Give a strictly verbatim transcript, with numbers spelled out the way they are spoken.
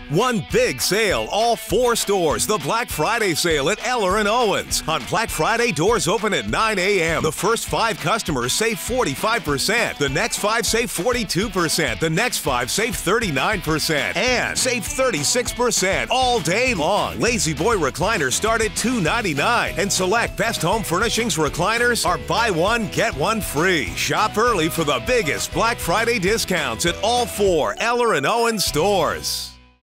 One big sale, all four stores. The Black Friday sale at Eller Owens. On Black Friday, doors open at nine a m The first five customers save forty-five percent. The next five save forty-two percent. The next five save thirty-nine percent. And save thirty-six percent all day long. Lazy Boy recliners start at two ninety-nine. And select Best Home Furnishings recliners are buy one, get one free. Shop early for the biggest Black Friday discounts at all four Eller Owens stores.